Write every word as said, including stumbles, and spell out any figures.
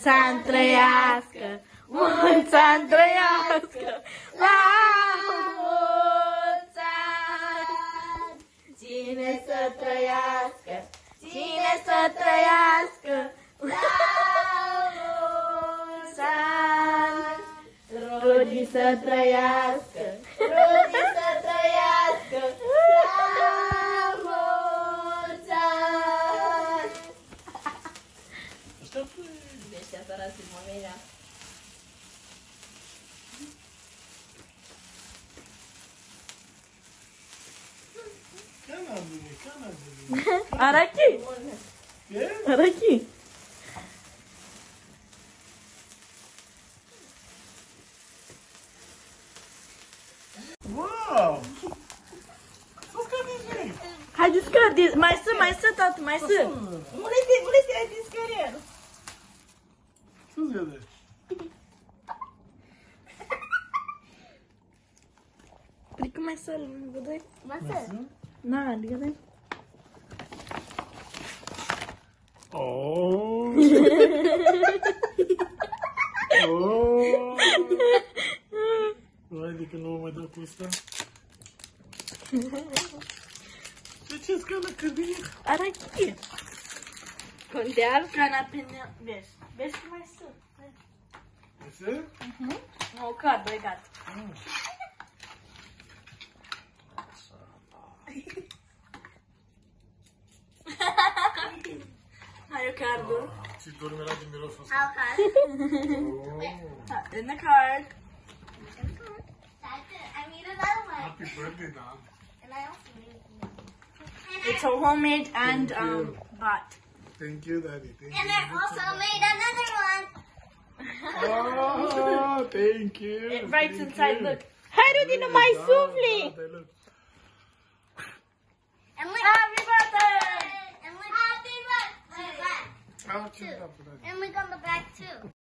mulți ani trăiască, mulți ani trăiască, la mulți ani. Cine să trăiască, cine să trăiască, la mulți ani. Rudi să trăiască, Rudi să trăiască, la mulți ani. Deci asta era Simonia. Canabile, canabile. Arachi. Ce? Arachi. Wow! Hai descărcă, mai să, mai să, tată, mai să. Mulete, mulete, hai descărcă. Ce-ți vede? Adică mai să, nu vedeai? Mai să? Na, adică dai. Oh! Oh! Haide că nu mă mai dau cu ăsta. De ce scana cărbine? Arachi. Contează cana pe ne... Vezi, vezi cum mai să. Ce? Mhm. O card, doi gata. Hai o cardul. Și dormi la din mirosul ăsta. How hard? In the card. That's it. I need another one. Happy birthday, Dad. And I also need another It's a homemade and Thank you. um bought. Thank you, Daddy. Thank And you. I also made another one. Oh, thank you. It writes thank inside. you. Look. Hai, Rudi, nu mai Da, sufli. da, da, look. And look. Happy birthday! And look. Happy birthday. Ah, ce-mi dă, Daddy? And look on the back too.